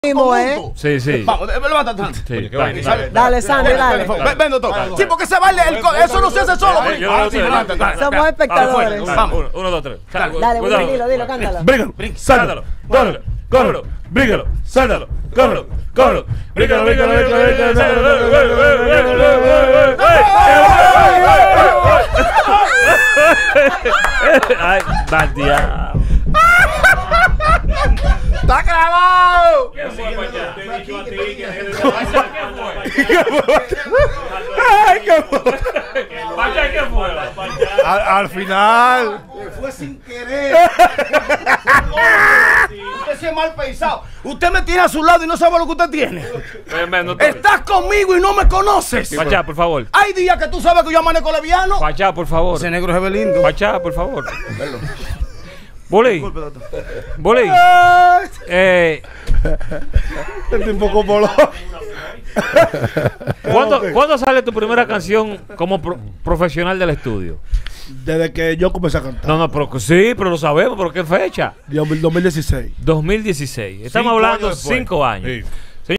mismo, ¿eh? Sí, sí. Vamos, levántate. Sí, Dale, Sandy, dale. Ven, doctor. Sí, porque ese baile, eso no se hace solo. Somos espectadores. Vamos. 1, 2, 3. Dale, Willy, dilo, cántalo. Brígalo, sáltalo, córrelo, brígalo, sáltalo, córrelo, brígalo, Ay, Batia. ¡Está grabado! ¿Qué fue, Pachá? Te he dicho a ti que ¿Qué fue? Pachá, ¿qué fue? Al final. Fue sin querer. Usted sí es mal pensado. Usted me tiene a su lado y no sabe lo que usted tiene. Estás conmigo y no me conoces. Pachá, por favor. Hay días que tú sabes que yo amanezco leviano. Pachá, por favor. Ese negro se ve lindo. Pachá, por favor. Bully. Bully. El tipo como lo. ¿Cuándo sale tu primera canción como profesional del estudio? Desde que yo comencé a cantar. No, pero sí, pero lo sabemos, pero ¿qué fecha? 2016. 2016. Estamos hablando 5 años. Sí.